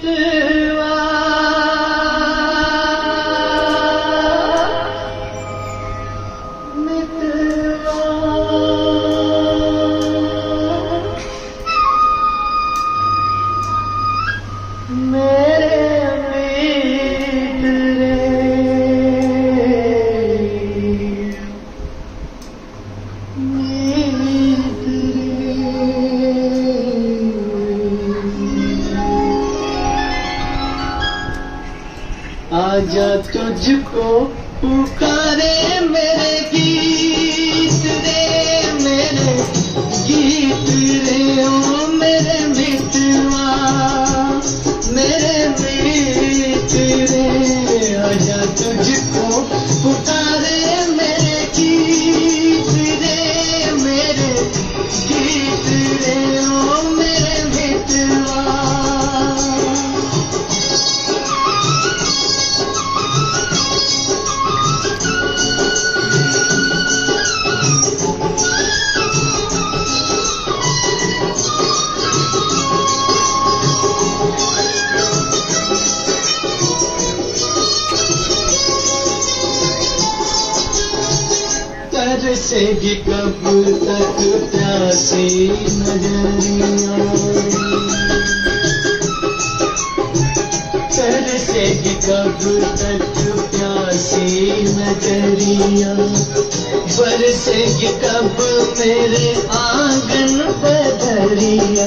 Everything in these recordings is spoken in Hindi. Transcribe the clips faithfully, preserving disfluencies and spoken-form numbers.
मितवा मितवा मेरे मीत रे मीत रे आजा तुझको पुकारे मेरे गीत रे मेरे गीत रे ओ मेरे मितवा मेरे मीत रे आजा तुझको पुकारे मेरे गीत रे मेरे गीत रे ओ मेरे मितवा तरसेगी कब तक प्यासी नजरिया तरसेगी कब तक प्यासी नजरिया बरसेगी कब मेरे आंगन पधरिया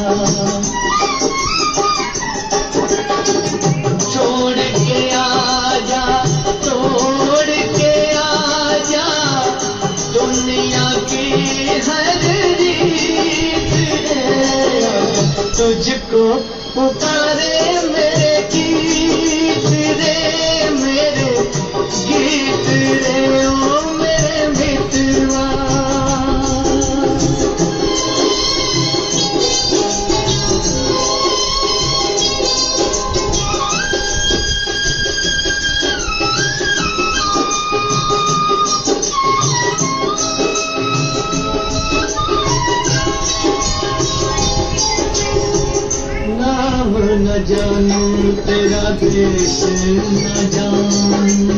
छोड़ के आजा छोड़ के आजा दुनिया की हर रीत रे तुझको पुकारे मेरे गीत रे मेरे गीत रे ओ मेरे मितवा न जानू तेरा देश न जानू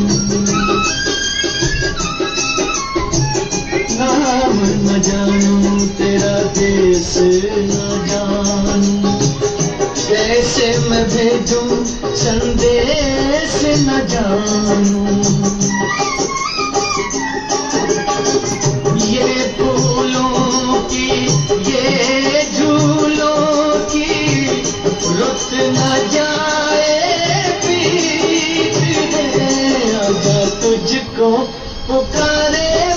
नाम न जानू तेरा देश न जानू कैसे मैं भेजूं संदेश न जानू ये फूलों की ये झूलों की रुक न जाए पीत रे आजा तुझको पुकारे